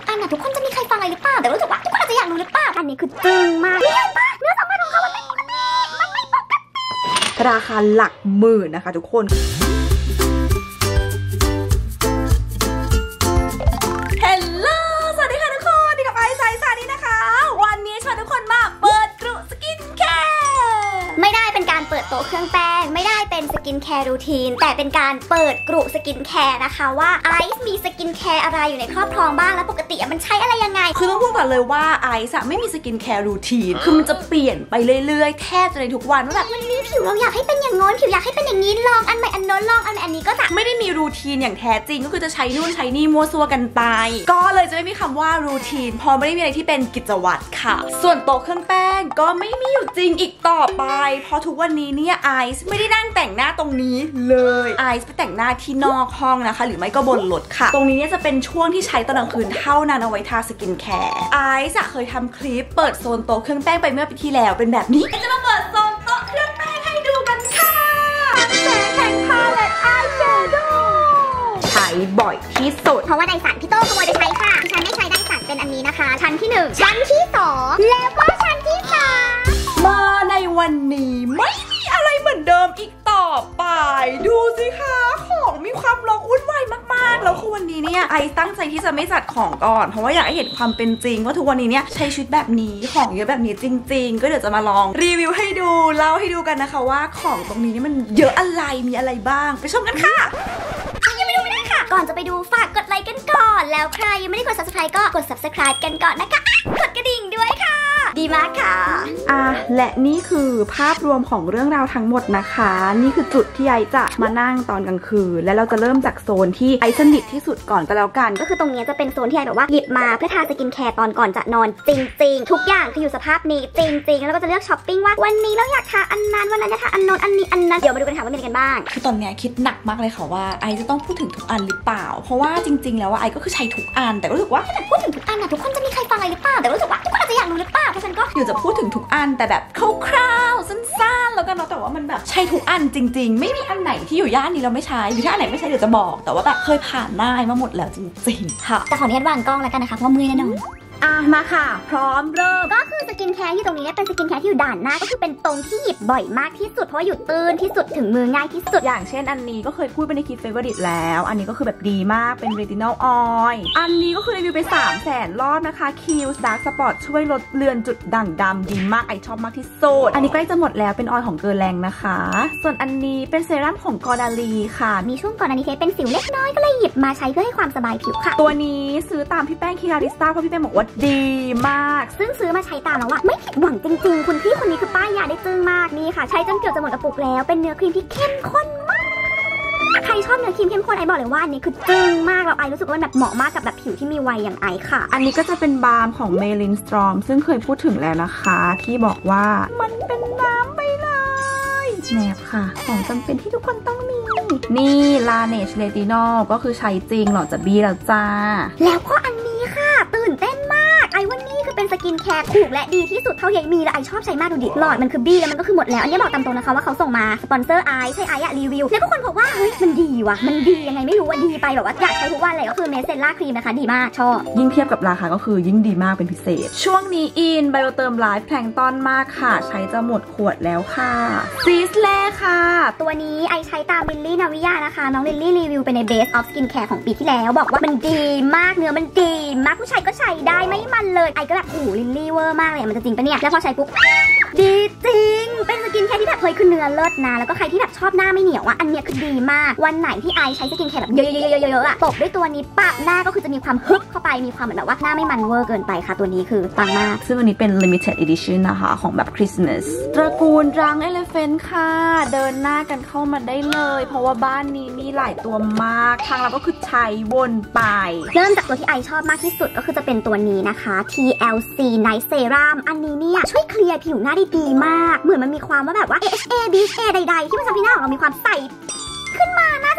อันนะทุกคนจะมีใครฟังอะไรหรือเปล่าแต่รู้สึกว่าทุกคนอาจจะอยากรู้หรือเปล่าอันนี้คือจึ้งมากเห็นปะเนื้อสัมผัสของเขามันไม่ปกติราคาหลักหมื่นนะคะทุกคนเฮลโลสวัสดีค่ะทุกคนดีกับไอซ์ไซส์นี่นะคะวันนี้ชวนทุกคนมาเปิดกรุสกินแคร์ไม่ได้เป็นการเปิดโต๊ะเครื่องแป้งไม่ได้เป็นสกินแคร์รูทีนแต่เป็นการเปิดกรุสกินแคร์นะคะว่าไอซ์มีสกินแคร์อะไรอยู่ในครอบครองบ้างแล้วปกติมันใช้อะไรยังไงคือต้องพูดก่อนเลยว่าไอซ์ไม่มีสกินแคร์รูทีนคือมันจะเปลี่ยนไปเรื่อยๆแทบจะในทุกวันว่าแบบวันนี้ผิวเราอยากให้เป็นอย่างโน้นผิวอยากให้เป็นอย่างนี้ลองอันใหม่อันโน้นลองอันใหม่อันนี้ก็จะไม่ได้มีรูทีนอย่างแท้จริงก็คือจะใช้นู่นใช้นี่มั่วซั่วกันไปก็เลยจะไม่มีคำว่ารูทีนพอไม่ได้มีอะไรที่เป็นกิจวัตรค่ะส่วนโต๊ะเครื่องแป้งก็ไม่มีอยู่จริงอีกต่อไปเพราะทุกวันนี้เนี่ยไอซ์ไม่ได้นั่งแต่งหน้าตรงนี้เลยไอซ์ไปแต่งหน้าที่นอกห้องนะคะหรือไม่ก็บนรถค่ะตรงนี้เนี่ยจะเป็นช่วงที่ใช้ตอนกลางคืนเท่านั้นเอาไว้ทาสกินแคร์ไอซ์เคยทำคลิปเปิดโซนโต๊ะเครื่องแป้งไปเมื่อปีที่แล้วเป็นแบบนี้จะมาเปิดโซนโต๊ะเครื่องแป้งให้ดูกันค่ะแสงแห่งพาเลตอายแชโดว์ใช้บ่อยที่สุดเพราะว่าไดสันพี่โต้ขโมยไปใช้ค่ะดิฉันไม่ใช้ไดสันเป็นอันนี้นะคะชั้นที่1ชั้นที่2แล้วก็ชั้นที่3 มาในวันนี้ไม่มีอะไรเหมือนเดิมอีกต่อไปดูสิคะของมีความรกวุ่นวายมากๆแล้วคือวันนี้เนี่ยไอตั้งใจที่จะไม่จัดของก่อนเพราะว่าอยากให้เห็นความเป็นจริงว่าทุกวันนี้เนี่ยใช้ชีวิตแบบนี้ของเยอะแบบนี้จริงๆก็เดี๋ยวจะมาลองรีวิวให้ดูเล่าให้ดูกันนะคะว่าของตรงนี้นี่มันเยอะอะไรมีอะไรบ้างไปชมกันค่ะก่อนจะไปดูฝากกดไลค์กันก่อนแล้วใครยังไม่ได้กด subscribe ก็กด subscribe กันก่อนนะคะกดกระดิ่งด้วยค่ะดีมากค่ะและนี่คือภาพรวมของเรื่องราวทั้งหมดนะคะนี่คือจุดที่ไอจะมานั่งตอนกลางคืนและเราจะเริ่มจากโซนที่ไอสนิทที่สุดก่อนก็แล้วกันก็คือตรงนี้จะเป็นโซนที่ไอแบบว่าหยิบมาเพื่อทาสกินแคร์ตอนก่อนจะนอนจริงๆทุกอย่างคืออยู่สภาพนี้จริงๆแล้วก็จะเลือกช้อปปิ้งว่าวันนี้เราอยากทาอันนั้นวันนั้นจะทาอันโน้นอันนี้อันนั้นเดี๋ยวมาดูกันค่ะว่ามีอะไรกันบ้างคือตอนนี้คิดหนักมากเลยค่ะว่าไอจะต้องพูดถึงทุกอันหรือเปล่าเพราะว่าจริงๆแล้วไอก็คือใช้ทุกอันแต่รู้สึกว่าถ้าพูดถึงทุกอันนะทุกคนจะมีใครฟังอะไรหรือเปล่าแต่รู้สึกว่าทุกคนอาจจะอยากรู้หรือเปล่าเพราะฉะนั้นก็อยู่จะพูดถึงทุกอันแต่แบบคร่าวๆสั้นๆแล้วกันเนาะแต่ว่ามันแบบใช้ทุกอันจริงๆไม่มีอันไหนที่อยู่ย่านนี้เราไม่ใช้หรือถ้าอันไหนไม่ใช้เดี๋ยวจะบอกแต่ว่าแบบเคยผ่านหน้ามาหมดแล้วจริงๆค่ะแต่ขออนุญาตวางกล้องแล้วกันนะคะเพราะมือแน่นอนมาค่ะพร้อมเริ่มก็คือสกินแคร์ที่ตรงนี้เป็นสกินแคร์ที่อยู่ด่านหน้าก็คือเป็นตรงที่หยิบบ่อยมากที่สุดเพราะว่าอยู่ตื้นที่สุดถึงมือง่ายที่สุดอย่างเช่นอันนี้ก็เคยพูดไปในคลิปเฟเวอริตแล้วอันนี้ก็คือแบบดีมากเป็นเรตินอลออยล์อันนี้ก็คือรีวิวไป300,000 รอบนะคะ Kiehl's Dark Spot ช่วยลดเลือนจุดด่างดำดีมากไอชอบมากที่สุดอันนี้ใกล้จะหมดแล้วเป็นออยล์ของเกอร์แรงนะคะส่วนอันนี้เป็นเซรั่มของกอร์ดาลีค่ะมีช่วงก่อนอันนี้เป็นสิวเล็กน้อยก็เลยหยิบมาใช้เพื่อให้ความสบายผิวค่ะตัวนี้ซื้อตามพี่แป้งคิราริสต้าเพราะพี่แป้งบอกว่าดีมากซึ่งซื้อมาใช้ตามแล้วว่าไม่ผิดหวังจริงๆคุณพี่คนนี้คือป้ายยาได้จึ้งมากนี่ค่ะใช้จนเกือบจะหมดกระปุกแล้วเป็นเนื้อครีมที่เข้มข้นมากใครชอบเนื้อครีมเข้มข้นไอบอกเลยว่าอันนี้คือจึ้งมากแล้วไอรู้สึกว่าแบบเหมาะมากกับแบบผิวที่มีวัยอย่างไอค่ะอันนี้ก็จะเป็นบาล์มของเมลินสตรอมซึ่งเคยพูดถึงแล้วนะคะที่บอกว่ามันเป็นน้ำไปเลยแนบค่ะของจำเป็นที่ทุกคนต้องมีนี่ลาเนชเรตินอลก็คือใช้จริงหรอจะบี้แล้วจ้าแล้วก็อันนี้ค่ะตื่นเต้นมากไอว่านี่คือเป็นสกินแคร์ถูกและดีที่สุดเท่าที่มีและไอชอบใช้มากดูดิหลอดมันคือบี้แล้วมันก็คือหมดแล้วอันนี้บอกตามตรงนะคะว่าเขาส่งมาสปอนเซอร์ไอใช่ไอรีวิวแล้วก็คนบอกว่าเฮ้ยมันดีว่ะมันดียังไงไม่รู้ว่าดีไปแบบว่าอยากใช้ทุกวันเลยก็คือเมสเซลล่าครีมนะคะดีมากชอบยิ่งเทียบกับราคาก็คือยิ่งดีมากเป็นพิเศษช่วงนี้อินไบโอเติมไลฟ์แพลงต้นมากค่ะใช้จะหมดขวดแล้วค่ะซีสเล่ค่ะตัวนี้ไอใช้ตามลิลลี่นาวิยานะคะน้องลิลลี่รีวิวไปใน Base of Skin Care ของปีที่แล้วบอกว่ามันดีมากเนื้อมันดีมากผู้ชายก็ใช้ได้ไม่มันเลยไอก็แบบโอ้ลิลลี่เวอร์มากเลยมันจะจริงปะเนี่ยแล้วพอใช้ปุ๊บดีจริงเป็นสกินแคร์ที่แบบเคยคือเนื้อเลิศนะแล้วก็ใครที่แบบชอบหน้าไม่เหนียวอันเนี้ยคือดีมากวันไหนที่ไอใช้สกินแคร์แบบเยอะๆๆๆตบด้วยตัวนี้ปะหน้าก็คือจะมีความฮึบเข้าไปมีความเหมือนแบบว่าหน้าไม่มันเวอร์เกินไปค่ะตัวนี้คือปังมากซึ่งวันนี้เป็น limited edition นะคะของแบบ Christmas ตระกูลรัง Elephant ค่ะเดินหน้ากันเข้ามาได้เลยเพราะว่าบ้านนี้มีหลายตัวมากทางเราก็คือใช้วนไปเริ่มจากตัวที่ไอชอบมากที่สุดก็คือจะเป็นตัวนี้นะคะ TLC Night Serum อันนี้เนี่ยช่วยเคลียร์ผิวหน้าได้ดีมากเหมือนมันมีความว่าแบบว่า AHA BHA ใดๆที่มันทำให้หน้าของเรามีความใสขึ้นมาน่าจะ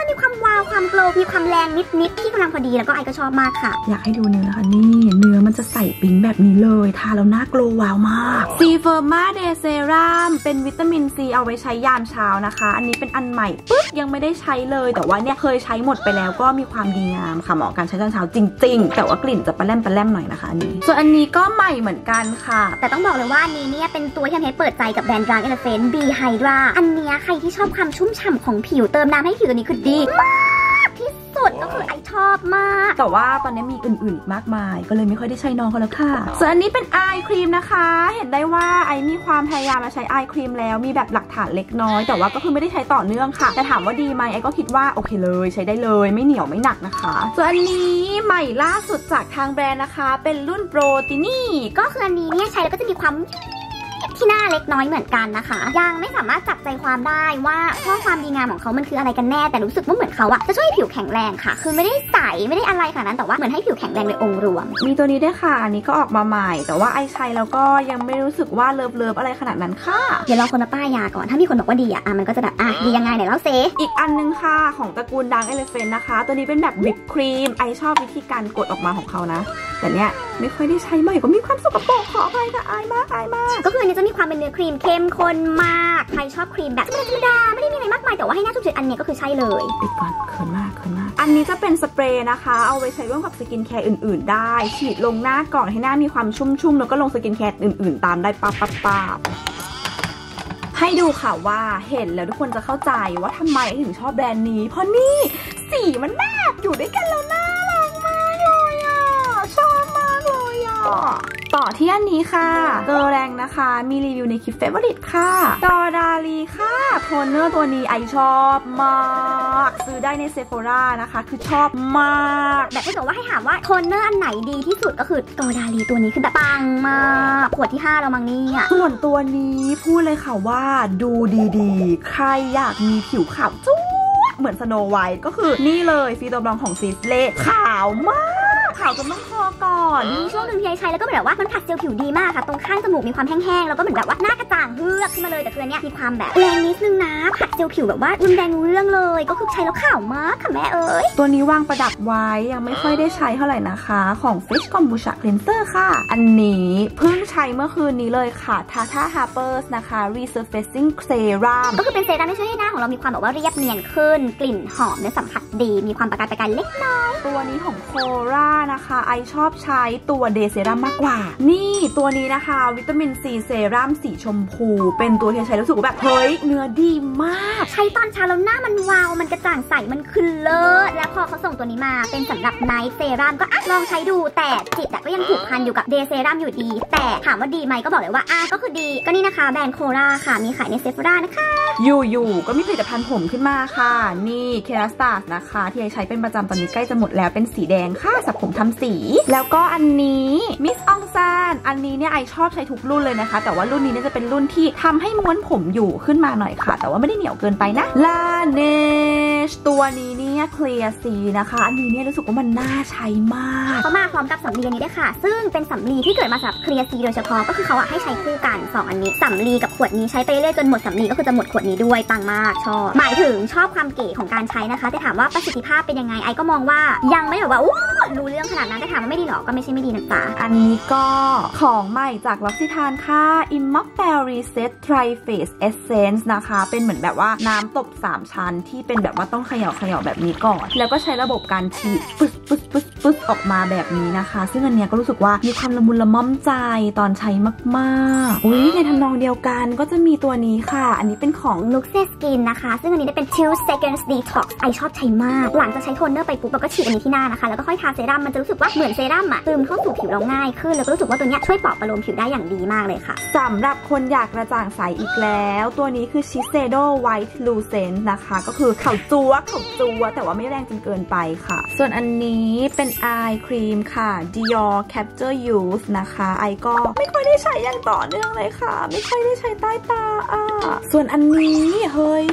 มีความวาวความโกลว์มีความแรงนิดที่กำลังพอดีแล้วก็ไอก็ชอบมากค่ะอยากให้ดูเนื้อค่ะนี่เนื้อมันจะใสปิ๊งแบบนี้เลยทาแล้วหน้าโกลว์วาวมากซีเฟอร์มาเดย์เซรั่มเป็นวิตามินซีเอาไว้ใช้ยามเช้านะคะอันนี้เป็นอันใหม่ปึ๊บยังไม่ได้ใช้เลยแต่ว่าเนี่ยเคยใช้หมดไปแล้วก็มีความดีงามค่ะเหมาะการใช้ตอนเช้าจริงๆแต่ว่ากลิ่นจะปะแล่มหน่อยนะคะอันนี้ส่วนอันนี้ก็ใหม่เหมือนกันค่ะแต่ต้องบอกเลยว่าอันนี้เนี่ยเป็นตัวที่ทำให้เปิดใจกับแบรนด์ Drunk Elephant B Hydra อันเนี้ยใครที่ชอบความชุ่มฉ่ำของผิวเติมน้ำให้ผิวตัวนี้คือดีมากที่สุดก็คือไอชอบมากแต่ว่าตอนนี้มีอื่นๆอีกมากมายก็เลยไม่ค่อยได้ใช้น้องเขาแล้วค่ะส่วนอันนี้เป็นไอครีมนะคะเห็นได้ว่าไอมีความพยายามมาใช้ไอครีมแล้วมีแบบหลักฐานเล็กน้อยแต่ว่าก็คือไม่ได้ใช้ต่อเนื่องค่ะแต่ถามว่าดีไหมไอก็คิดว่าโอเคเลยใช้ได้เลยไม่เหนียวไม่หนักนะคะส่วนอันนี้ใหม่ล่าสุดจากทางแบรนด์นะคะเป็นรุ่นโปรตินี่ก็คืออันนี้เนี่ยใช้แล้วก็จะมีความที่หน้าเล็กน้อยเหมือนกันนะคะยังไม่สามารถจับใจความได้ว่าข้อความดีงามของเขามันคืออะไรกันแน่แต่รู้สึกว่าเหมือนเขาอะจะช่วยผิวแข็งแรงค่ะคือไม่ได้ใสไม่ได้อะไรขนาดนั้นแต่ว่าเหมือนให้ผิวแข็งแรงโดยองค์รวมมีตัวนี้ด้วยค่ะอันนี้ก็ออกมาใหม่แต่ว่าไอใช้แล้วก็ยังไม่รู้สึกว่าเลิฟอะไรขนาดนั้นค่ะเดี๋ยวลองคนมาป้ายยาก่อนถ้ามีคนบอกว่าดีอะมันก็จะแบบดียังไงไหนเล่าเซอีกอันนึงค่ะของตระกูลDrunk Elephantนะคะตัวนี้เป็นแบบวิปครีมไอชอบวิธีการกดออกมาของเขานะแต่เนี้ยไม่ค่อยได้ใช้ใหม่ก็มีความสกปรกขออภัยค่ะอายมากก็คืออันนี้จะมีความเป็นเนื้อครีมเข้มข้นมากใครชอบครีมแบบธรรมดาไม่ได้มีอะไรมากมายแต่ว่าให้หน้าชุ่มชื้นอันนี้ก็คือใช่เลยปิดก่อนเขินมากอันนี้จะเป็นสเปรย์นะคะเอาไว้ใช้ร่วมกับสกินแคร์อื่นๆได้ฉีดลงหน้าก่อนให้หน้ามีความชุ่มแล้วก็ลงสกินแคร์อื่นๆตามได้ปั๊บให้ดูค่ะว่าเห็นแล้วทุกคนจะเข้าใจว่าทำไมถึงชอบแบรนด์นี้เพราะนี่สีมันแนบอยู่ด้วยกันแล้วน่ารักมากเลยชอบมากเลยต่อที่อันนี้ค่ะเกอร์แรงนะคะมีรีวิวในคลิปเฟเวอริตค่ะดอดาลีค่ะโทนเนอร์ตัวนี้ไอชอบมากซื้อได้ในเซโฟรานะคะคือชอบมากแบบถ้าเกิดว่าให้ถามว่าโทนเนอร์อันไหนดีที่สุดก็คือดอดาลีตัวนี้คือแบบปังมากขวดที่5แล้วมั้งนี่ส่วนตัวนี้พูดเลยค่ะว่าดูดีๆใครอยากมีผิวขาวจุ๊บเหมือนสโนไวท์ก็คือนี่เลยฟีโตบลองของซิสเล่ขาวมากขาวจนต้องคอก่อนมีช่วงหนึ่งที่ใช้แล้วก็แบบว่ามันผัดเซลล์ผิวดีมากค่ะตรงข้างจมูกมีความแห้งๆแล้วก็เหมือนแบบว่าหน้ากระจ่างเฮือกขึ้นมาเลยแต่คือเนี้ยมีความแบบแรงนิดนึงนะผัดเซลล์ผิวแบบว่ารุนแรงเรื่องเลยก็คือใช้แล้วขาวมากค่ะแม่เอ้ยตัวนี้วางประดับไว้ยังไม่ค่อยได้ใช้เท่าไหร่นะคะของ Fish Kombucha Cleanser ค่ะอันนี้เพิ่งใช้เมื่อคืนนี้เลยค่ะ Tata Harpers นะคะ Resurfacing Serum ก็คือเป็นเซรั่มที่ช่วยให้หน้าของเรามีความแบบว่าเรียบเนียนขึ้นกลิ่นหอมเนื้อสัมผัสดีมีความประกายเล็กน้อยตัวนี้ของโครานะคะไอชอบใช้ตัวเดย์เซรั่มมากกว่านี่ตัวนี้นะคะวิตามินซีเซรั่มสีชมพูเป็นตัวที่ใช้แล้วรู้สึกแบบเฮ้ยเนื้อดีมากใช้ตอนเช้าแล้วหน้ามันวาวมันกระจ่างใสมันคือเลิศแล้วพอเขาส่งตัวนี้มาเป็นสำหรับไนท์เซรั่มก็ลองใช้ดูแต่จิตก็ยังผูกพันอยู่กับเดย์เซรั่มอยู่ดีแต่ถามว่าดีไหมก็บอกเลยว่าก็คือดีก็นี่นะคะแบรนด์โคราค่ะมีขายในเซฟรานะคะอยู่ก็มีผลิตภัณฑ์ผมขึ้นมาค่ะนี่เคราสตาร์นะคะที่ใช้เป็นประจำตอนนี้ใกล้จะหมดแล้วเป็นสีแดงค่ะสระผมทำสีแล้วก็อันนี้มิสอองซานอันนี้เนี่ยไอชอบใช้ทุกรุ่นเลยนะคะแต่ว่ารุ่นนี้เนี่ยจะเป็นรุ่นที่ทำให้ม้วนผมอยู่ขึ้นมาหน่อยค่ะแต่ว่าไม่ได้เหนียวเกินไปนะลาเนชตัวนี้เนี่ยเคลียร์ซีนะคะอันนี้เนี่ยรู้สึกว่ามันน่าใช้มากเขามาพร้อมกับสำลีอันนี้ด้วยค่ะซึ่งเป็นสำลีที่เกิดมาสำหรับเคลียร์ซีโดยเฉพาะก็คือเขาให้ใช้คู่กัน2อันนี้สำลีกับขวดนี้ใช้ไปเรื่อยจนหมดสำลีก็คือจะหมดขวดนี้ด้วยปังมากชอบหมายถึงชอบความเก๋ของการใช้นะคะแต่ถามว่าประสิทธิภาพเป็นยังไงไอก็มองว่ายังไม่แบบว่ารู้เรื่องขนาดนั้นแต่ถามว่าไม่ดีหรอก็ไม่ใช่ไม่ดีนะจ๊ะอันนี้ก็ของใหม่จากล็อกซิทานค่ะ Immortelle Reset Tri-Phase Essence นะคะเป็นเหมือนแบบว่าน้ำตบ3ชั้นที่เป็นแบบว่าต้องเขย่าแบบนี้ก่อนแล้วก็ใช้ระบบการฉีดปึ๊ดออกมาแบบนี้นะคะซึ่งอันเนี้ยก็รู้สึกว่ามีความละมุนละม่อมใจตอนใช้มากๆในทำนองเดียวกันก็จะมีตัวนี้ค่ะอันนี้เป็นของ Luxe Skin นะคะซึ่งอันนี้ได้เป็น 2 Seconds Detox ไอชอบใช้มากหลังจากใช้โทนเนอร์ไปปุ๊บเราก็ฉีดอันนี้ที่หน้านะคะแล้วก็ค่อยทาเซรั่มมันจะรู้สึกว่าเหมือนเซรั่มซึมเข้าสู่ผิวเราง่ายขึ้นแล้วก็รู้สึกว่าตัวนี้ช่วยปลอบประโลมผิวได้อย่างดีมากเลยค่ะสำหรับคนอยากกระจ่างใสอีกแล้วตัวนี้คือ Shiseido White Lucent นะคะก็คือขาวจั๊วแต่ว่าไม่แรงจนเกินไปค่ะส่วนอันนี้เป็น Eye Cream ค่ะ Dior Capture Youth นะคะไอก็ไม่ค่อยได้ใช้อย่างต่อเนื่องเลยค่ะไม่ค่อยได้ใช้ใต้ตาส่วนอันนี้เฮ้ย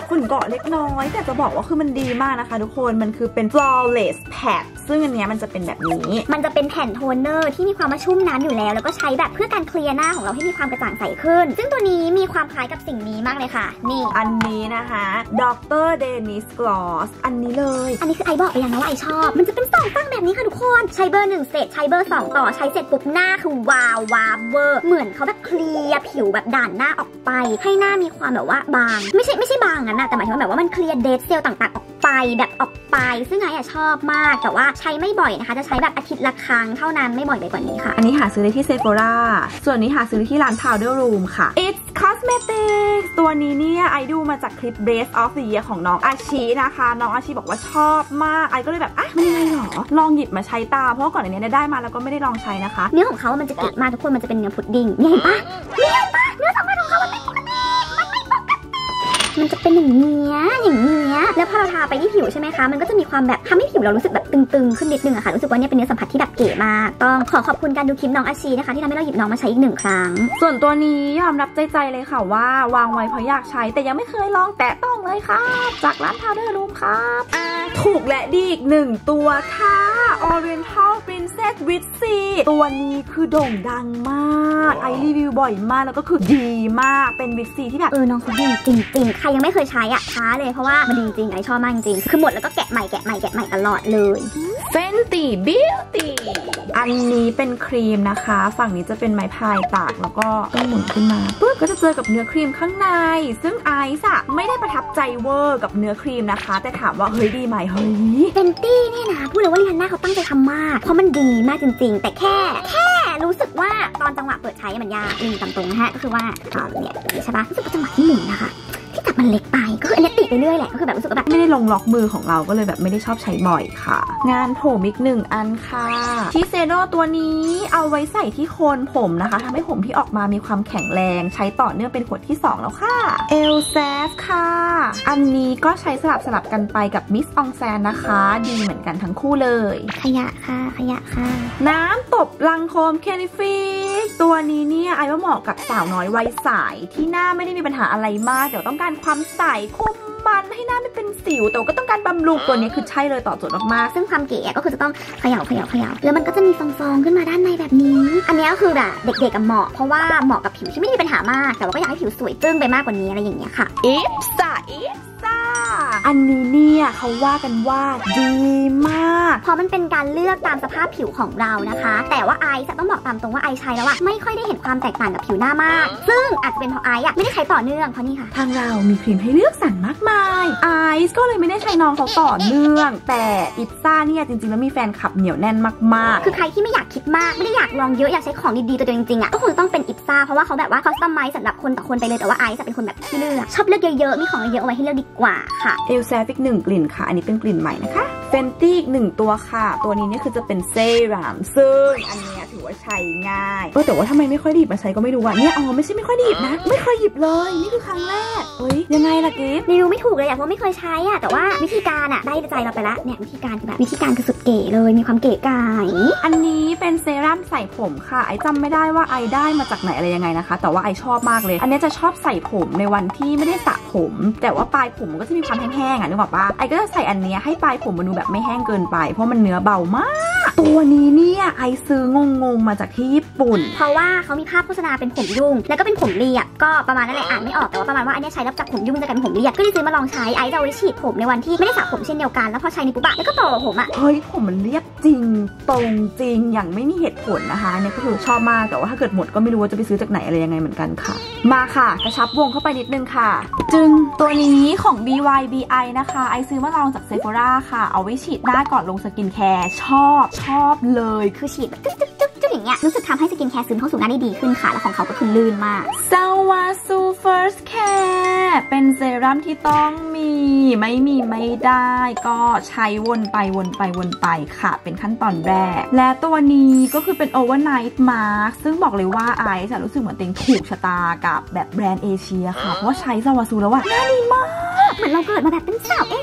ฝุ่นเกาะเล็กน้อยแต่จะบอกว่าคือมันดีมากนะคะทุกคนมันคือเป็น flawless pad ซึ่งอันเนี้ยมันจะเป็นแบบนี้มันจะเป็นแผ่นโทนเนอร์ที่มีความชุ่มน้ำอยู่แล้วก็ใช้แบบเพื่อการเคลียร์หน้าของเราให้มีความกระจ่างใสขึ้นซึ่งตัวนี้มีความคล้ายกับสิ่งนี้มากเลยค่ะนี่อันนี้นะคะดร. Dennis Gloss อันนี้เลยอันนี้คือไอบอกไปยังนะว่าไอชอบมันจะเป็น2ตั้งแบบนี้ค่ะทุกคนใช้เบอร์ 1เสร็จใช้เบอร์ 2ต่อใช้เสร็จปุ๊บหน้าคือวาววาเวอร์เหมือนเขาแบบเคลียร์ผิวแบบด่านหน้าออกไปให้หน้ามีความแบบว่าบางไม่ใช่บางนะแต่หมายถึงว่าแบบว่ามันเคลียร์เดดเซลล์ต่างๆออกไปแบบออกไปซึ่งไอชอบมากแต่ว่าใช้ไม่บ่อยนะคะจะใช้แบบอาทิตย์ละครั้งเท่านั้นไม่บ่อยไปกว่านี้ค่ะอันนี้หาซื้อได้ที่ Sephora ส่วนนี้หาซื้อที่ร้าน Powder Room ค่ะ It's Cosmetics ตัวนี้เนี่ยไอดูมาจากคลิป Best of the Year ของน้องอาชินะคะน้องอาชิบอกว่าชอบมากไอก็เลยแบบมันยังไงหรอลองหยิบมาใช้ตามเพราะก่อนอันนี้ได้มาแล้วก็ไม่ได้ลองใช้นะคะเนื้อของเขามันจะเก๋มากทุกคนมันจะเป็นเนื้อพุดดิ้งเนี่ยเห็นปะเนื้อสัมผัสของเขามันไม่ปกติมันจะเป็นอย่างเงี้ยแล้วพอเราทาไปที่ผิวใช่ไหมคะมันก็จะมีความแบบทำให้ผิวเรารู้สึกแบบตึงๆขึ้นนิดนึงอะค่ะรู้สึกว่าเนี่ยเป็นเนื้อสัมผัสที่แบบเก๋มากต้องขอบคุณการดูคลิปน้องอาชีนะคะที่ทำให้เราหยิบน้องมาใช้อีก1 ครั้งส่วนตัวนี้ยอมรับใจเลยค่ะว่าวางไว้เพราะอยากใช้แต่ยังไม่เคยลองแตะต้องเลยค่ะจากร้าน Powder Room ครับถูกและดีอีก1ตัวค่ะ Oriental Princess with C ตัวนี้คือโด่งดังมากไอรีวิวบ่อยมากแล้วก็คือดีมากเป็น with C ที่แบบน้องเขาดีจริงๆใครยังไม่เคยใช้ท้าเลยเพราะว่ามันดีจริงไอชอบมากจริงคือหมดแล้วก็แกะใหม่ตลอดเลย Fenty Beauty อันนี้เป็นครีมนะคะฝั่งนี้จะเป็นไม้พายตากแล้วก็ต้องหมุนขึ้นมาปุ๊บก็จะเจอกับเนื้อครีมข้างในซึ่งไอซ์ไม่ได้ประทับใจเวอร์กับเนื้อครีมนะคะแต่ถามว่าเฮ้ยดีไหมเฮ้ย Fenty เนี่ยนะพูดเลยว่าลีฮันน่าเขาตั้งใจทำมากเพราะมันดีมากจริงๆแต่แค่รู้สึกว่าตอนจังหวะเปิดใช้มันยากตามตรงนะฮะก็คือว่าเนี่ยใช่ปะรู้สึกว่าจังหวะที่หมุนนะคะที่จับมันเล็กไปก็คืออันนี้ติดไปเรื่อยแหละก็คือแบบรู้สึกว่าแบบไม่ได้ลงล็อกมือของเราก็เลยแบบไม่ได้ชอบใช้บ่อยค่ะงานผมอีก1 อันค่ะชิเซโร่ตัวนี้เอาไว้ใส่ที่โคนผมนะคะทำให้ผมที่ออกมามีความแข็งแรงใช้ต่อเนื่องเป็นขวดที่2แล้วค่ะเอลแซฟค่ะอันนี้ก็ใช้สลับกันไปกับมิสอองแซนนะคะดีเหมือนกันทั้งคู่เลยขยะค่ะน้ำตบรังโคมเคนิฟิกตัวนี้เนี่ยไอว่าเหมาะกับสาวน้อยวัยใสที่หน้าไม่ได้มีปัญหาอะไรมากเดี๋ยวต้องการความใสคุมมันให้หน้าไม่เป็นสิวแต่ก็ต้องการบำรุงตัวนี้คือใช่เลยตอบโจทย์มากๆซึ่งความเก๋ก็คือจะต้องเขย่าแล้วมันก็จะมีฟองๆขึ้นมาด้านในแบบนี้อันนี้ก็คือแบบเด็กๆกับเหมาะเพราะว่าเหมาะกับผิวที่ไม่มีปัญหามากแต่ว่าก็อยากให้ผิวสวยจึ้งไปมากกว่านี้อะไรอย่างเงี้ยค่ะอิฟซ่าอันนี้เนี่ยเขาว่ากันว่าดีมากเพราะมันเป็นการเลือกตามสภาพผิวของเรานะคะแต่ว่าไอซ์จะต้องบอกตามตรงว่าไอซ์ใช้แล้วอะไม่ค่อยได้เห็นความแตกต่างกับผิวหน้ามากซึ่งอาจจะเป็นเพราะไอซ์ไม่ได้ใช้ต่อเนื่องเพราะนี่ค่ะทางเรามีครีมให้เลือกสรรมากมายไอซ์ก็เลยไม่ได้ใช้น้องเขาต่อเนื่องแต่อิฟซ่าเนี่ยจริงๆแล้วมีแฟนคลับเหนียวแน่นมากๆคือใครที่ไม่อยากคิดมากไม่ได้อยากลองเยอะอยากใช้ของดีๆตัวจริงๆอะก็คงต้องเป็นอิฟซ่าเพราะว่าเขาแบบว่าคอสตอมไมซ์สำหรับคนต่อคนไปเลยแต่ว่าไอซ์จะเป็นคนแบบที่เลือกชอบเลือกเยอะๆมีของเยอะเอาไว้ให้เลือกดีกว่าค่ะเอลแซฟิก1 กลิ่นค่ะอันนี้เป็นกลิ่นใหม่นะคะเฟนตี้อีก1 ตัวค่ะตัวนี้เนี่ยคือจะเป็นเซรั่มซึ่งอันนี้ถือว่าใช้ง่ายแต่ว่าทำไมไม่ค่อยดีบมาใช้ก็ไม่รู้ว่าเนี่ยไม่ใช่ไม่ค่อยดีบนะไม่เคยหยิบเลยนี่คือครั้งแรกยังไงล่ะกิฟต์รีวิวไม่ถูกเลยเพราะไม่เคยใช้แต่ว่าวิธีการได้ใจเราไปละเนี่ยวิธีการคือสุดเก๋เลยมีความเก๋ไก๋อันนี้เป็นเซรั่มใส่ผมค่ะไอจำไม่ได้ว่าไอได้มาจากไหนอะไรยังไงนะคะแต่ว่าไอชอบมากเลยอันนี้จะชอบใส่ผมในวันที่ไม่ได้สระผมแต่ว่าปลายผมมันก็จะมีความแห้งๆนึกออกปะไอก็จะใส่อันนี้ให้ปลายผมมันดูแบบไม่แห้งเกินไปเพราะมันเนื้อเบามากตัวนี้เนี่ยไอซื้องงมาจากที่ญี่ปุ่นเพราะว่าเขามีภาพโฆษณาเป็นผมยุ่งแล้วก็เป็นผมเรียบก็ประมาณนั้นแหละอ่านไม่ออกแต่ว่าประมาณว่าอันนี้ใช้แล้วจากผมยุ่งจะกลายเป็นผมเรียบก็เลยซื้อมาลองใช้ไอจะเอาไว้ฉีดผมในวันที่ไม่ได้สระผมเช่นเดียวกันแล้วพอใช้ในปุ๊บแล้วก็ต่อผมเฮ้ยผมมันเรียบจริงตรงจริงอย่างไม่มีเหตุผลนะคะเนี่ยก็คือชอบมากแต่ว่าถ้าเกิดหมดก็ไม่รู้ว่าจะไปซื้อจากไหนอะไรยังไงเหมือนกันค่ะมาค่ะกระชับวงเข้าไปนิดนึงค่ะจึงตัวนี้ของ BYBI นะคะไอซื้อมาลองจาก Sephora ค่ะเอาไว้ฉีดหน้าก่อนลงสกินแคร์ชอบเลยคือฉีดแบบจึ๊กอย่างเงี้ยรู้สึกทำให้สกินแคร์ซึมเข้าสู่หน้าได้ดีขึ้นค่ะแล้วของเขาก็คือลื่นมากซาวาซู First Care เป็นเซรั่มที่ต้องมีไม่มีไม่ได้ก็ใช้วนไปค่ะเป็นขั้นตอนแรกและตัวนี้ก็คือเป็น Overnight Mask ซึ่งบอกเลยว่าไอซ์รู้สึกเหมือนเต็งถูกชะตากับแบบแบรนด์เอเชียค่ะเพราะว่าใช้ซาวาซูแล้วหน้าดีมากเหมือนเราเกิดมาแบบเป็นสาวเอเชีย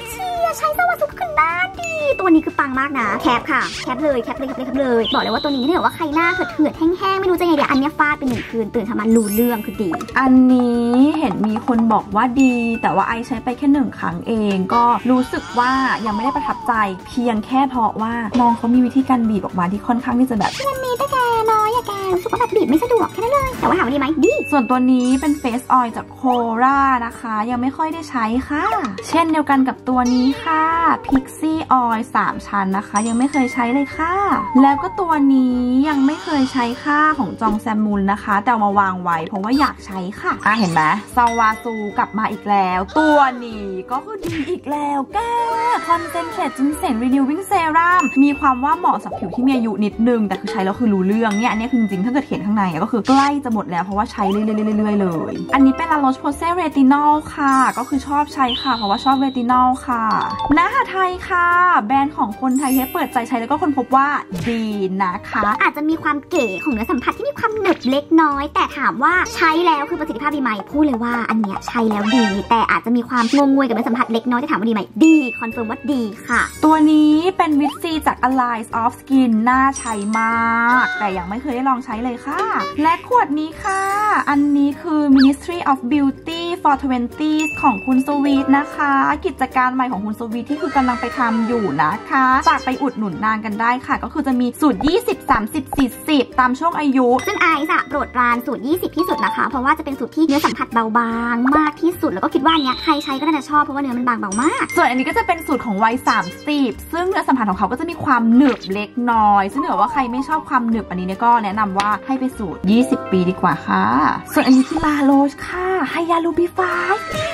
อะใช้สวัสดิ์คือหน้าดีตัวนี้คือปังมากนะแคปค่ะแคปเลยบอกเลยว่าตัวนี้ถ้าเกิดว่าใครหน้าเถื่อนแห้งๆไม่รู้จะไงเดี๋ยวอันนี้ฟาดเป็น1 คืนตื่นทำมารู้เรื่องคือดีอันนี้เห็นมีคนบอกว่าดีแต่ว่าไอใช้ไปแค่1 ครั้งเองก็รู้สึกว่ายังไม่ได้ประทับใจเพียงแค่เพราะว่าน้องเขามีวิธีการบีบออกมาที่ค่อนข้างที่จะแบบมันมีแต่แกน้อยอะแกรู้สึกว่าแบบบีบไม่สะดวกแค่นั้นเลยแต่ว่าถามว่าดีไหมดีส่วนตัวนี้เป็นเฟสออยล์จากโครานะคะยังไม่ค่อยได้ใช้ค่ะเช่นเดียวกันกับตัวนี้ค่ะ Pixie Oil 3 ชั้นนะคะยังไม่เคยใช้เลยค่ะแล้วก็ตัวนี้ยังไม่เคยใช้ค่ะของจองแซมมูลนะคะแต่เอามาวางไว้เพราะว่าอยากใช้ค่ะเห็นไหมซาวาซูกลับมาอีกแล้วตัวนี้ก็คือดีอีกแล้วแกคอนเซนเทรตจินเซนรีนิววิ่งเซรั่มมีความว่าเหมาะสำหรับผิวที่มีอายุนิดนึงแต่คือใช้แล้วคือรู้เรื่องเนี่ยอันนี้คือจริงๆถ้าเกิดเห็นข้างในก็คือใกล้จะหมดแล้วเพราะว่าใช้เรื่อยๆเลยอันนี้เป็นลาโรชโพเซเรตินอลค่ะก็คือชอบใช้ค่ะเพราะว่าชอบเรตินอลค่ะณหไทยค่ะแบรนด์ของคนไทยที่เปิดใจใช้แล้วก็คนพบว่าดีนะคะอาจจะมีความเก๋ของเนื้อสัมผัสที่มีความหนึบเล็กน้อยแต่ถามว่าใช้แล้วคือประสิทธิภาพดีไหมพูดเลยว่าอันเนี้ยใช้แล้วดีแต่อาจจะมีความงงงวยกับเนื้อสัมผัสเล็กน้อยแต่ถามว่าดีไหมดีคอนเฟิร์มว่าดีค่ะตัวนี้เป็นวิตซีจาก Alliance of Skin น่าใช้มากแต่ยังไม่เคยได้ลองใช้เลยค่ะและขวดนี้ค่ะอันนี้คือ Ministry of Beauty for 20s ของคุณสวีทนะคะกิจการใหม่ของคุณสวีทที่คือกำลังไปทำอยู่นะคะฝากไปอุดหนุนนางกันได้ค่ะก็คือจะมีสูตร20 30 40ตามช่วงอายุซึ่งไอซ์โปรดปรานสูตร20ที่สุดนะคะเพราะว่าจะเป็นสูตรที่เนื้อสัมผัสเบาบางมากที่สุดแล้วก็คิดว่าเนี้ยใครใช้ก็น่าจะชอบเพราะว่าเนื้อมันบางเบามากส่วนอันนี้ก็จะเป็นสูตรของวัย30ซึ่งเนื้อสัมผัสของเขาก็จะมีความหนึบเล็กน้อยซึ่งถ้าเกิดว่าใครไม่ชอบความหนึบอันนี้เนี่ยก็แนะนำว่าให้ไปสูตร20 ปีดีกว่าค่ะส่วนอันนี้คือลาโรชค่ะไฮยาลูบิฟาย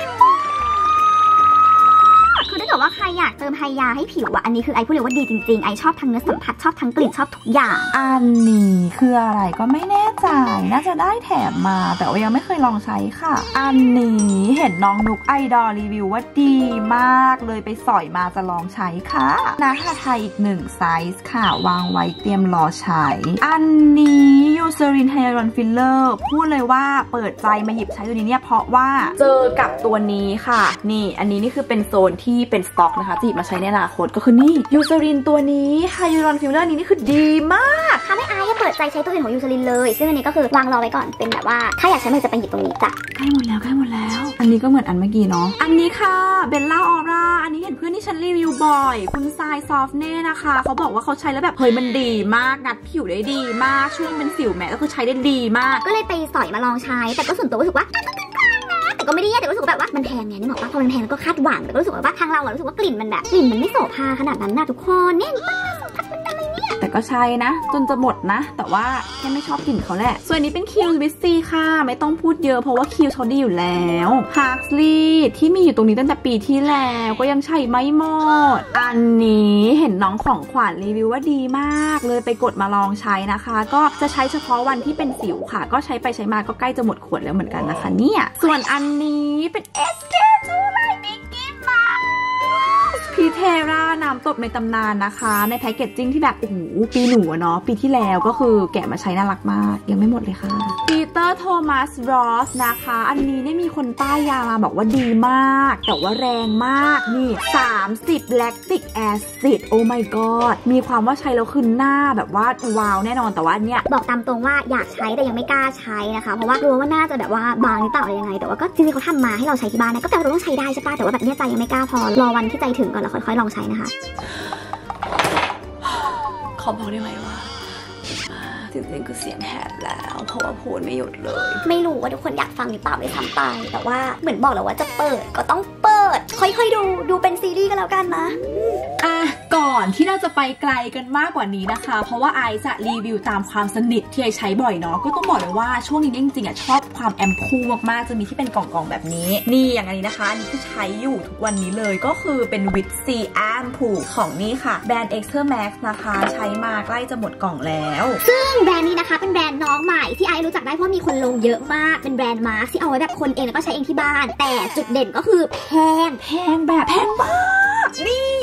คือถ้าเกิดว่าใครอยากเติมไฮยาให้ผิวอันนี้คือไอพูดเลยว่าดีจริงๆไอชอบทั้งเนื้อสัมผัสชอบทั้งกลิ่นชอบทุกอย่างอันนี้คืออะไรก็ไม่แน่ใจน่าจะได้แถมมาแต่ว่ายังไม่เคยลองใช้ค่ะอันนี้เห็นน้องนุกไอดอลรีวิวว่าดีมากเลยไปสอยมาจะลองใช้ค่ะณหไทยอีก1 ไซส์ค่ะวางไว้เตรียมรอใช้อันนี้ยูเซรินไฮยาลูรอนฟิลเลอร์พูดเลยว่าเปิดใจมาหยิบใช้ตัวนี้เนี่ยเพราะว่าเจอกับตัวนี้ค่ะนี่อันนี้นี่คือเป็นโซนที่เป็นสต็อกนะคะจะหยิบมาใช้ในอนาคตก็คือนี่ยูเซรินตัวนี้ไฮยาลูรอนฟิลเลอร์นี่คือดีมากทำให้ไอซ์เปิดใจใช้ตัวอื่นของยูเซรินเลยซึ่งอันนี้ก็คือวางรอไว้ก่อนเป็นแบบว่าถ้าอยากใช้มันจะไปหยิบตรงนี้จ้ะใกล้หมดแล้วอันนี้ก็เหมือนอันเมื่อกี้เนาะอันนี้ค่ะเบลล่าออร่าอันนี้เห็นเพื่อนที่ฉันรีวิวบ่อยคุณทรายซอฟเน่นะคะเขาบอกว่าเขาใช้แล้วแบบเฮ้ยมันดีมากงัดผิวได้ดีมากช่วงเป็นสิวแม้ก็คือใช้ได้ดีมากก็เลยไปสอยมาลองใช้แต่ก็ส่วนตัวรู้สึกว่าแต่ก็ไม่ได้แย่แต่รู้สึกแบบว่ามันแพงไงนี่บอกว่าพอมันแพงก็คาดหวังแต่ก็รู้สึกว่าทางเรารู้สึกว่ากลิ่นมันแบบกลิ่นมันไม่โสภาขนาดนั้นนะทุกคนเนี่ยแต่ก็ใช้นะจนจะหมดนะแต่ว่าแค่ไม่ชอบกลิ่นเขาแหละส่วนนี้เป็นคิววิสซี่ค่ะไม่ต้องพูดเยอะเพราะว่าคิวเขาดีอยู่แล้วฮาร์กลีที่มีอยู่ตรงนี้ตั้งแต่ปีที่แล้วก็ยังใช้ไม่หมดอันนี้เห็นน้องของขวัญรีวิวว่าดีมากเลยไปกดมาลองใช้นะคะก็จะใช้เฉพาะวันที่เป็นสิวค่ะก็ใช้ไปใช้มาก็ใกล้จะหมดขวดแล้วเหมือนกันนะคะเนี่ยส่วนอันนี้เป็น SK2 Line Mickey Mouse พีเทราน้ำตบในตำนานนะคะในแพคเกจจิ้งที่แบบโอ้โหปีหนูเนาะปีที่แล้วก็คือแกะมาใช้น่ารักมากยังไม่หมดเลยค่ะปีเตอร์โทมัสรอสนะคะอันนี้เนี่ยมีคนป้ายยามาบอกว่าดีมากแต่ว่าแรงมากนี่30 lactic acid โอ้ my god มีความว่าใช้แล้วขึ้นหน้าแบบว่าว้าวแน่นอนแต่ว่าเนี่ยบอกตามตรงว่าอยากใช้แต่ยังไม่กล้าใช้นะคะเพราะว่ากลัวว่าน่าจะแบบว่าบางหรือเปล่าอะไรยังไงแต่ว่าก็จริงๆเขาทำมาให้เราใช้ที่บ้านนะก็แต่เราต้องใช้ได้ใช่ปะแต่ว่าแบบเนี้ยใจยังไม่กล้าพอรอวันที่ใจถึงก่อนแล้วค่อยๆลองใช้นะคะขอบอกได้ไหมว่าจริงๆคือเสียงแหบแล้วเพราะว่าพูดไม่หยุดเลยไม่รู้ว่าทุกคนอยากฟังหรือเปล่าไม่ทำไปแต่ว่าเหมือนบอกแล้วว่าจะเปิดก็ต้องเปิดค่อยๆดูเป็นซีรีส์กันแล้วกันนะก่อนที่เราจะไปไกลกันมากกว่านี้นะคะเพราะว่าไอซ์จะรีวิวตามความสนิทที่ไอใช้บ่อยเนาะก็ต้องบอกเลยว่าช่วงนี้จริงๆชอบความแอมพูมากๆจะมีที่เป็นกล่องๆแบบนี้นี่อย่างอันนี้นะคะอันนี้คือใช้อยู่ทุกวันนี้เลยก็คือเป็นวิตซีแอมพูของนี่ค่ะแบรนด์ Extra Max นะคะใช้มาใกล้จะหมดกล่องแล้วซึ่งแบรนด์นี้นะคะเป็นแบรนด์น้องใหม่ที่ไอรู้จักได้เพราะมีคนลงเยอะมากเป็นแบรนด์มาร์คที่เอาไว้แบบคนเองแล้วก็ใช้เองที่บ้านแต่จุดเด่นก็คือแพงแบบแพงมากนี่อั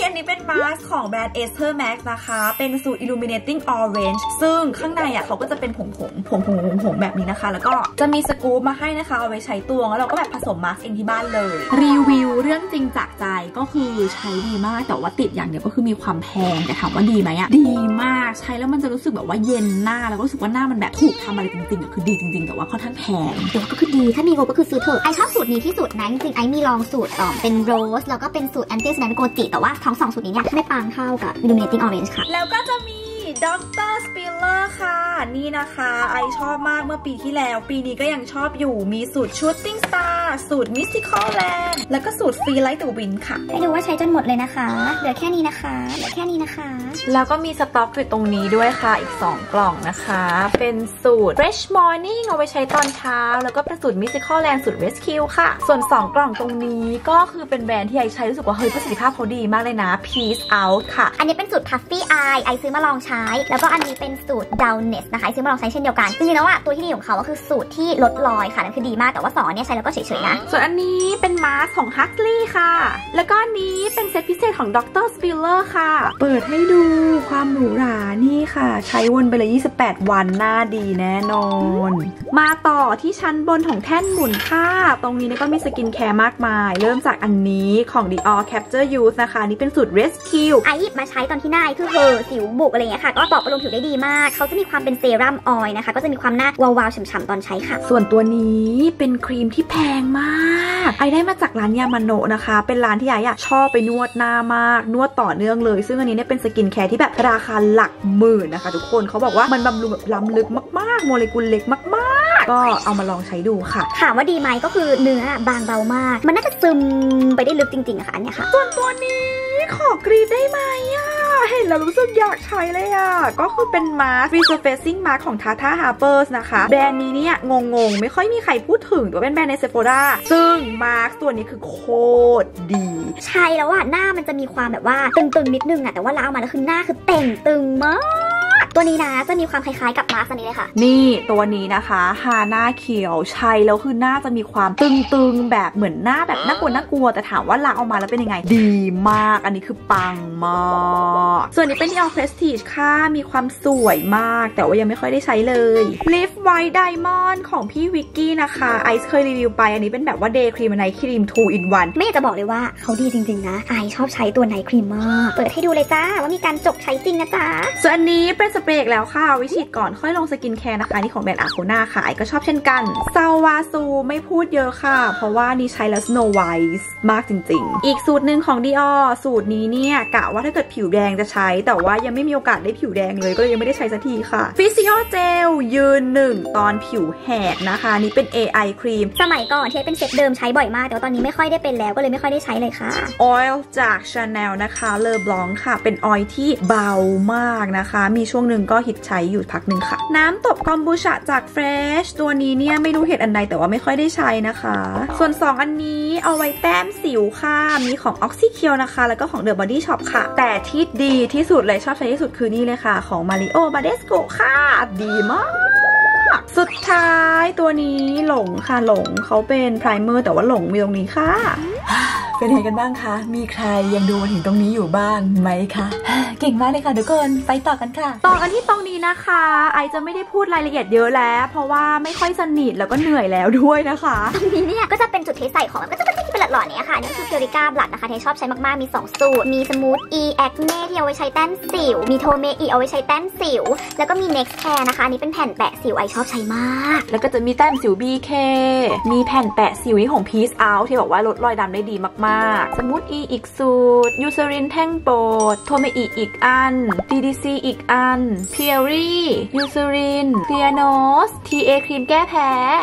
อันนี้เป็นมาสก์ของแบรนด์ Acer Max นะคะเป็นสูตร Illuminating Orange ซึ่งข้างในเขาก็จะเป็นผงแบบนี้นะคะแล้วก็จะมีสกู๊ปมาให้นะคะเอาไว้ใช้ตวงแล้วเราก็แบบผสมมาสก์เองที่บ้านเลยรีวิวเรื่องจริงจากใจก็คือใช้ดีมากแต่ว่าติดอย่างเดียวก็คือมีความแพงแต่ถามว่าดีไหมอะดีมากใช้แล้วมันจะรู้สึกแบบว่าเย็นหน้าแล้วก็รู้สึกว่าหน้ามันแบบถูกทำอะไรจริงๆคือดีจริงๆแต่ว่าค่อนข้างแพงแต่ก็คือดีถ้ามีงบก็คือซื้อเถอะไอชอบสูตรนี้ที่สุดนะจริงๆไอมีลองสูตรเป็นโรสแล้วก็เป็นสูตรแอนตี้สแตนโกจิแต่ว่าทั้ง2สูตรนี้เนี่ยไม่ปังเท่ากับ Illuminating Orange ค่ะแล้วก็จะมีDr. Spiller ค่ะนี่นะคะไอชอบมากเมื่อปีที่แล้วปีนี้ก็ยังชอบอยู่มีสูตร Shooting Star สูตร Mystical Land แล้วก็สูตร Free Light the Wind ค่ะให้ดูว่าใช้จนหมดเลยนะคะเหลือแค่นี้นะคะแล้วก็มีสต็อกอยู่ตรงนี้ด้วยค่ะอีก2กล่องนะคะเป็นสูตร Fresh Morning เอาไว้ใช้ตอนเช้าแล้วก็เป็นสูตร Mystical Land สูตร Rescue ค่ะส่วน2กล่องตรงนี้ก็คือเป็นแบรนด์ที่ไอใช้รู้สึกว่าเฮ้ยประสิทธิภาพเขาดีมากเลยนะ Peace Out ค่ะอันนี้เป็นสูตร Puffy Eye ไอซื้อมาลองใช้แล้วก็อันนี้เป็นสูตร Dullness นะคะซื้อมาลองใช้เช่นเดียวกันจริงๆแล้วอะตัวที่ดีของเขาก็คือสูตรที่ลดรอยค่ะนั่นคือดีมากแต่ว่า2เนี่ยใช้แล้วก็เฉยๆนะส่วนอันนี้เป็นมาสก์ของ Huxley ค่ะแล้วก็อันนี้เป็นเซตพิเศษของ Dr. Spiller ค่ะเปิดให้ดูความหรูหรานี่ค่ะใช้วนไปเลย28วันหน้าดีแน่นอนมาต่อที่ชั้นบนของแท่นหมุนค่ะตรงนี้ก็มีสกินแคร์มากมายเริ่มจากอันนี้ของ Dior Capture Youth นะคะนี่เป็นสูตร Rescue ไอหยิบมาใช้ตอนที่หน้าคือสิวบุกอะไรเงี้ยค่ะก็ปลอบประโลมผิวได้ดีมากเขาจะมีความเป็นเซรั่มออยล์นะคะก็จะมีความหน้าวาวๆฉ่ำๆตอนใช้ค่ะส่วนตัวนี้เป็นครีมที่แพงมากไอได้มาจากร้านยามาโนะนะคะเป็นร้านที่ไอชอบไปนวดหน้ามากนวดต่อเนื่องเลยซึ่งอันนี้เนี่ยเป็นสกินแคร์ที่แบบราคาหลักหมื่นนะคะทุกคนเขาบอกว่ามันบำรุงแบบล้ำลึกมากๆโมเลกุลเล็กมากๆก็เอามาลองใช้ดูค่ะถามว่าดีไหมก็คือเนื้อบางเบามากมันน่าจะซึมไปได้ลึกจริงๆอะค่ะอันนี้ค่ะส่วนตัวนี้ขอกรีดได้ไหมอะเห็นแล้วรู้สึกอยากใช้เลยอะก็คือเป็นมาสก์ Resurfacing Mask ของ Tata Harpers นะคะแบรนด์นี้เนี่ยงงไม่ค่อยมีใครพูดถึงตัวเป็นแบรนด์ใน Sephora ซึ่งมาสก์ตัวนี้คือโคตรดีใช่แล้วอะหน้ามันจะมีความแบบว่าตึงๆนิดนึงอะแต่ว่าล้างออกมาแล้วคือหน้าคือเต่งตึงมากตัวนี้นะจะมีความคล้ายๆกับมาสก์อันนี้เลยค่ะนี่ตัวนี้นะคะฮาหน้าเขียวใช้แล้วคือหน้าจะมีความตึงๆแบบเหมือนหน้าแบบน่ากลัวแต่ถามว่าล้างออกมาแล้วเป็นยังไงดีมากอันนี้คือปังมากส่วนนี้เป็น Dior Prestige ค่ะมีความสวยมากแต่ว่ายังไม่ค่อยได้ใช้เลย Lift White Diamond ของพี่วิกกี้นะคะไอซ์เคยรีวิวไปอันนี้เป็นแบบว่า Day Cream Night Cream 2 in 1 ไม่อยากจะบอกเลยว่าเขาดีจริงๆนะไอชอบใช้ตัว Night Cream มากเปิดให้ดูเลยจ้าว่ามีการจกใช้จริงนะจ๊ะส่วนอันนี้เป็นสเปรย์แล้วค่ะวิฉีดก่อนค่อยลงสกินแคร์นะคะนี่ของแบรนด์อาโคน่าค่ะไอก็ชอบเช่นกันซาวาซูไม่พูดเยอะค่ะเพราะว่านี่ใช้แล้ว Snow White มากจริงๆอีกสูตรหนึ่งของ Dior สูตรนี้เนี่ยกะว่าถ้าเกิดผิวแดงจะใช้แต่ว่ายังไม่มีโอกาสได้ผิวแดงเลยก็เลยยังไม่ได้ใช้สักทีค่ะ Physio Gel ยืน1ตอนผิวแหกนะคะนี่เป็น AI ครีมสมัยก่อนที่เป็นเซตเดิมใช้บ่อยมากแต่ว่าตอนนี้ไม่ค่อยได้เป็นแล้วก็เลยไม่ค่อยได้ใช้เลยค่ะ Oil จาก Chanel นะคะเลอบลองค่ะเป็นออยล์ที่เบามากนะคะมีช่วงหนึ่งก็ฮิตใช้อยู่พักหนึ่งค่ะน้ำตบคอมบูชาจาก Fresh ตัวนี้เนี่ยไม่รู้เหตุอันใดแต่ว่าไม่ค่อยได้ใช้นะคะส่วน2อันนี้เอาไว้แต้มสิวค่ะมีของ Oxykill นะคะแล้วก็ของ The Body Shop ค่ะแต่ที่ดีที่สุดเลยชอบใช้ที่สุดคือนี่เลยค่ะของ Mario Badescu ค่ะดีมากสุดท้ายตัวนี้หลงค่ะหลงเขาเป็นไพรเมอร์แต่ว่าหลงมีตรงนี้ค่ะเป็นไงกันบ้างคะมีใครยังดูมาถึงตรงนี้อยู่บ้างไหมคะเก่งมากเลยค่ะทุกคนไปต่อกันค่ะต่อกันที่ตรงนี้นะคะไอจะไม่ได้พูดรายละเอียดเยอะแล้วเพราะว่าไม่ค่อยสนิทแล้วก็เหนื่อยแล้วด้วยนะคะตรงนี้เนี่ยก็จะเป็นจุดเทใส่ของก็จะเป็นที่เป็นหลอดๆเนี่ยค่ะนี่คือ Purica Blush นะคะที่ชอบใช้มากๆมี2สูตรมี Smooth E Acne ที่เอาไว้ใช้แต้มสิวมี Tome E เอาไว้ใช้แต้มสิวแล้วก็มี Next Care นะคะนี่เป็นแผ่นแปะสิวไอชอบใช้มากแล้วก็จะมีแต้มสิว BK มีแผ่นแปะสิวของ Peace Out ที่บอกว่าลดรอยดำได้ดีมากๆ Smooth E อีกสูตร Eucerin แท่งโปรด Tome E อีกอัน DDC อีกอัน Pierry Eucerin Clearnose TA ครีมแก้แพ้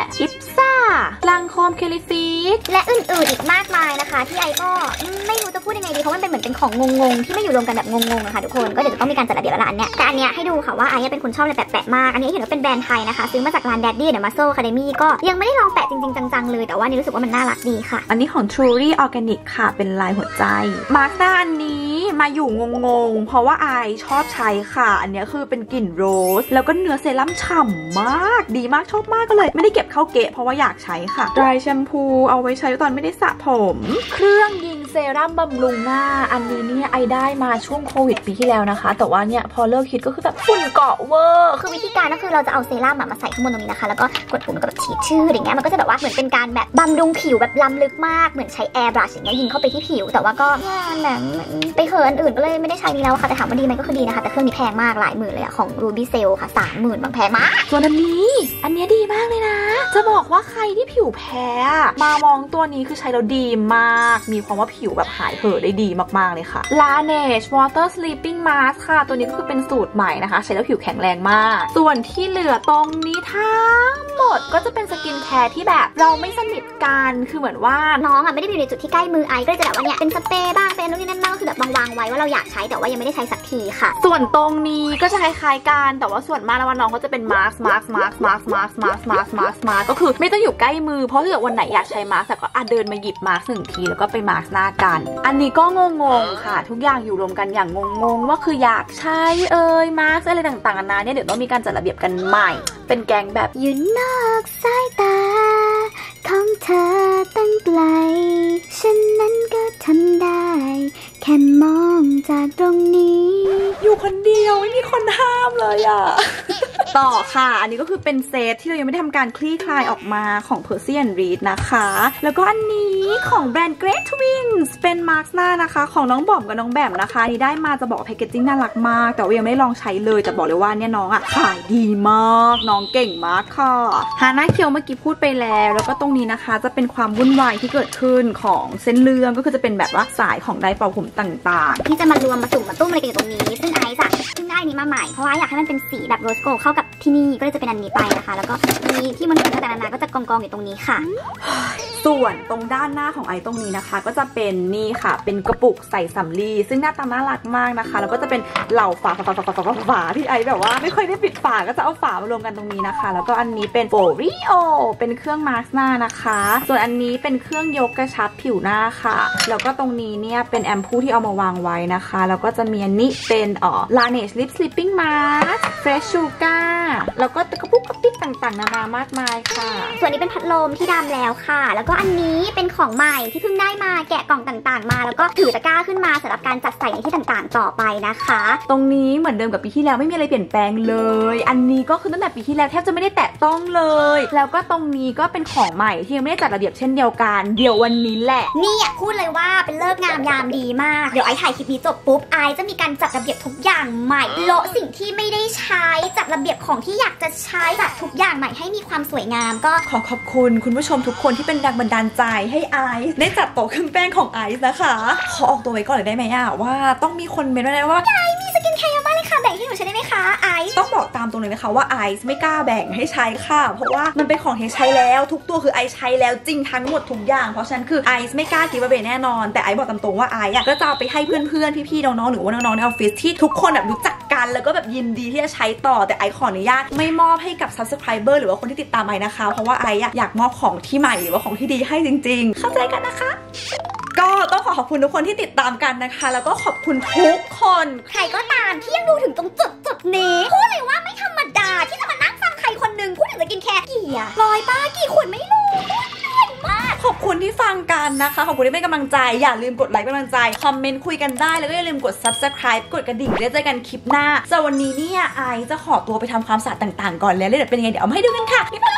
IPSA ลังโคมเคลิฟิกและอื่นๆอีกมากมายนะคะที่ไอก็ไม่รู้จะพูดยังไงดีเพราะมันเป็นเหมือนเป็นของงงๆที่ไม่อยู่รวมกันแบบงงๆนะคะทุกคนก็เดี๋ยวจะต้องมีการจัดระเบียบร้านเนี่ยแต่อันเนี้ยให้ดูค่ะว่าไอเป็นคนชอบอะไรแปะๆมากอันนี้เห็นว่าเป็นแบรนด์ไทยนะคะซื้อมาจากร้าน Daddy The Muscle Academy ก็ยังไม่ได้ลองแปะจริงๆจังๆเลยแต่ว่านี่รู้สึกว่ามันน่ารักดีค่ะอันนี้ของ Truly Organic ค่ะเป็นลายหัวใจมาร์คหน้าอันนี้มาอยู่งงๆเพราะว่าไอชอบใช้ค่ะอันนี้คือเป็นกลิ่นโรสแล้วก็เนื้อเซรั่มฉ่ำมากดีมากชอบมากก็เลยไม่ได้เก็บเข้าเกะเพราะว่าอยากใช้ค่ะ Dry Shampoo เอาไว้ใช้ตอนไม่ได้สระผมเครื่องยิงเซรั่มบำรุงหน้าอันนี้เนี่ยไอได้มาช่วงโควิดปีที่แล้วนะคะแต่ว่าเนี่ยพอเลิกคิดก็คือแบบฝุ่นเกาะเวอร์คือวิธีการก็คือเราจะเอาเซรั่มมาใส่ข้างบนตรงนี้นะคะแล้วก็กดปุ่มแล้วก็แบบฉีดชื่ออย่างเงี้ยมันก็จะแบบว่าเหมือนเป็นการแบบบำรุงผิวแบบล้ำลึกมากเหมือนใช้แอร์บรัชอย่างเงี้ยยิงเข้าไปที่ผิวแต่ว่าก็แบบไปเขินอื่นก็เลยไม่ได้ใช้นี้แล้วค่ะแต่ถามว่าดีไหมก็คือดีนะคะแต่เครื่องนี้แพงมากหลายหมื่นเลยอะของ Ruby Cell ค่ะ 30,000 บางแพงมากส่วนอันนี้ดีมากเลยนะจะบอกว่าใครที่ผิวแพ้มามองตัวนี้คือใช้แล้วดีมากมีความว่าผิวแบบหายเห่อได้ดีมากๆเลยค่ะ Laneige Water Sleeping Mask ค่ะตัวนี้ก็คือเป็นสูตรใหม่นะคะใช้แล้วผิวแข็งแรงมากส่วนที่เหลือตรงนี้ทั้งหมดก็จะเป็นสกินแคร์ที่แบบเราไม่สนิทกันคือเหมือนว่าน้องไม่ได้อยู่ในจุดที่ใกล้มือไอก็เลยจะแบบว่าเนี่ยเป็นสเปรย์บ้างเป็นนู่นนี่นั่นบ้างก็คือแบบวางไว้ว่าเราอยากใช้แต่ว่ายังไม่ได้ใช้สักทีค่ะส่วนตรงนี้ก็จะคล้ายๆกันแต่ว่าส่วนมากแล้วน้องก็จะเป็นมาร์คก็คือไม่ต้องอยู่ใกล้มือเพราะถ้าเกิดวันไหนอยากใช้มาร์คแต่ก็เดินมาหยิบมาร์ค1 ทีแล้วก็ไปมาร์คหน้ากันอันนี้ก็งงค่ะทุกอย่างอยู่รวมกันอย่างงงว่าคืออยากใช้มาร์คอะไรต่างๆนานาเนี่ยเดี๋ยวต้องมีการจัดระเบียบกันใหม่เป็นแก๊งแบบอยู่นอกสายตาของเธอตั้งไกลฉันนั้นก็ทำได้แค่มองจากตรงนี้อยู่คนเดียวไม่มีคนห้ามเลยอ่ะ ต่อค่ะอันนี้ก็คือเป็นเซตที่เรายังไม่ได้ทำการคลี่คลายออกมาของ Percy and Reed นะคะแล้วก็อันนี้ของแบรนด์ Great Twins เป็นมาร์คหน้านะคะของน้องบอมกับน้องแบมนะคะนี่ได้มาจะบอกแพคเกจจิ้งน่ารักมากแต่ว่ายังไม่ได้ลองใช้เลยแต่บอกเลยว่าเนี่ยน้องขายดีมากน้องเก่งมากค่ะหาหน้าเคี้ยวเมื่อกี้พูดไปแล้วก็ตรงนี้นะคะจะเป็นความวุ่นวายที่เกิดขึ้นของเส้นเรื่องก็คือจะเป็นแบบว่าสายของไดร์เป่าผมต่างๆที่จะมารวมมาสุ่มมาตุ้มอะไรกันอยู่ตรงนี้ซึ่งไอซ์เพิ่งได้นี้มาใหม่เพราะว่าอยากให้มันเป็นสีแบบโรสโกเข้ากับที่นี่ก็เลยจะเป็นอันนี้ไปนะคะแล้วก็มีที่มันต่างๆนานาก็จะกองอยู่ตรงนี้ค่ะส่วนตรงด้านหน้าของไอตรงนี้นะคะก็จะเป็นนี่ค่ะเป็นกระปุกใส่สำลีซึ่งหน้าตาน่ารักมากนะคะแล้วก็จะเป็นเหล่าฝาที่ไอแบบว่าไม่ค่อยได้ปิดฝาก็จะเอาฝามารวมกันตรงนี้นะคะแล้วก็อันนี้เป็นโฟริโอเป็นเครื่องมาร์คหน้านะคะส่วนอันนี้เป็นเครื่องยกกระชับผิวหน้าค่ะแล้วก็ตรงนี้เนี่ยเป็นแอมพูที่เอามาวางไว้นะคะแล้วก็จะมีอันนี้เป็นLaneige Lip Sleeping Mask Fresh Sugar แล้วก็กระปุกกระปิดต่างๆนานามากมายค่ะส่วนนี้เป็นพัดลมที่ดำแล้วค่ะแล้วก็อันนี้เป็นของใหม่ที่เพิ่งได้มาแกะกล่องต่างๆมาแล้วก็ถือตะกร้าขึ้นมาสำหรับการจัดใส่ในที่ต่างๆต่อไปนะคะตรงนี้เหมือนเดิมกับปีที่แล้วไม่มีอะไรเปลี่ยนแปลงเลยอันนี้ก็คือตั้งแต่ปีที่แล้วแทบจะไม่ได้แตะต้องเลยแล้วก็ตรงนี้ก็เป็นของใหม่ที่ยังไม่ได้จัดระเบียบเช่นเดียวกันเดี๋ยววันนี้แหละนี่พูดเลยว่าเป็นเลิกงามยามดีมากเดี๋ยวไอถ่ายคลิปนี้จบปุ๊บไอจะมีการจัดระเบียบทุกอย่างใหม่โละสิ่งที่ไม่ได้ใช้จัดระเบียบของที่อยากจะใช้จัดทุกอย่างใหม่ให้มีความสวยงามก็ขอขอบคุณคุณผู้ชมทุกคนที่เป็นแรงบันดาลใจให้ไอซ์ได้จัดโต๊ะเครื่องแป้งของไอซ์นะคะขอออกตัวไว้ก่อนเลยได้ไหมว่าต้องมีคนเมนต์ไว้ว่าไอซ์มีสกินแคร์เยอะมากเลยค่ะแบ่งให้หนูใช้ได้ไหมคะไอซ์ต้องบอกตามตรงเลยนะคะว่าไอซ์ไม่กล้าแบ่งให้ใช้ค่ะเพราะว่ามันเป็นของที่ใช้แล้วทุกตัวคือไอซ์ใช้แล้วจริงทั้งหมดทุกอย่างเพราะฉะนั้นคือไอซ์ไม่กล้าคิดว่าเบนแน่นอนแต่ไอซ์บอกตามตรงว่าไอซ์ก็จะเอาไปให้เพื่อนๆพี่ๆน้องๆหรือว่าน้องๆในออฟฟิศที่ทุกคนแบบรู้จักกันแล้วก็แบบยินดีที่จะใช้ต่อแต่ไอซ์ขออนุญาตไม่มอบให้กับ Subscriber หรือว่าคนที่ติดตามไอซ์นะคะเพราะว่าไอซ์อยากมอบของที่ใหม่หรือว่าของที่ดีให้จริงๆเข้าใจกันนะคะก็ต้องขอบคุณทุกคนที่ติดตามกันนะคะแล้วก็ขอบคุณทุกคนใครก็ตามที่ยังดูถึงตรงจุดนี้พูดเลยว่าไม่ธรรมดาที่จะมานั่งฟังใครคนนึงพูดถึงสกินแคร์กี่100 ป้ากี่ขวดไม่รู้ขอบคุณที่ฟังกันนะคะขอบคุณที่เป็นกำลังใจอย่าลืมกดไลค์เป็นกำลังใจคอมเมนต์คุยกันได้แล้วก็อย่าลืมกด Subscribe กดกระดิ่งแล้วเจอกันคลิปหน้าสำหรับวันนี้เนี่ยไอซ์จะขอตัวไปทำความสะอาดต่างๆก่อนแล้วเดี๋ยวเป็นยังไงเดี๋ยวเอามาให้ดูกันค่ะ